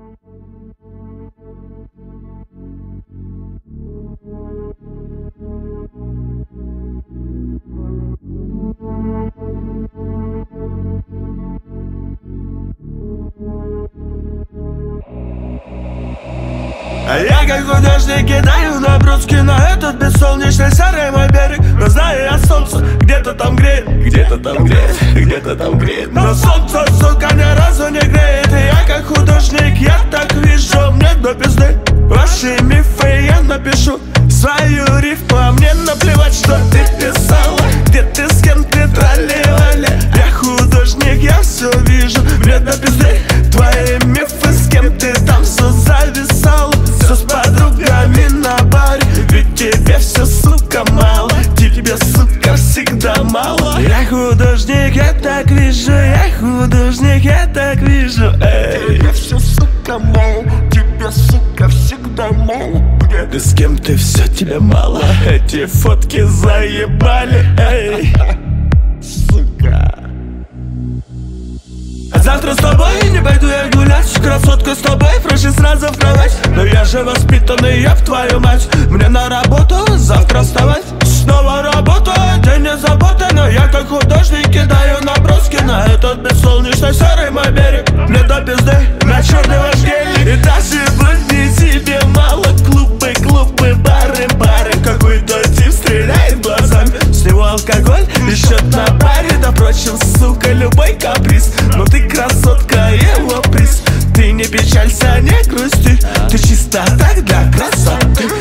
А я как художник кидаю наброски на этот бессолнечный серый мой берег. Но знаю я, солнце где-то там греет, где-то там греет, где-то там греет. Но солнце, сука, ни разу не греет. И я как художник, я так вижу, мне до пизды ваши мифы я напишу свою рифму, а мне наплевать, что ты писала, где ты, с кем ты, тролливали. Я художник, я все вижу, мне до пизды твои мифы, с кем ты там все зависала. Все с подругами на баре, ведь тебе все, сука, мало. Тебе, сука, всегда мало. Я художник, я так вижу, я художник, я так вижу. Эй. Тебе все, сука, мало. Тебе, сука, всегда мало. Ты с кем ты, все тебе мало. Эти фотки заебали. Эй. Сука. Завтра с тобой не пойду я гулять. Красотка с тобой, проще сразу в кровать. Но я же воспитанный, я в твою мать. Мне на работу завтра вставать. Снова работа, день не забота. Но я как художник кидаю наброски на этот бессолнечный серый мой берег. Мне до пизды на черный вождельник. И даже будни тебе мало. Клубы, клубы, бары, бары. Какой-то тип стреляет глазами. С него алкоголь и счет на баре. Да впрочем, сука, любой каприз. Но ты красотка, его приз. Ты не печалься, не грусти. Ты чисто так для красоты.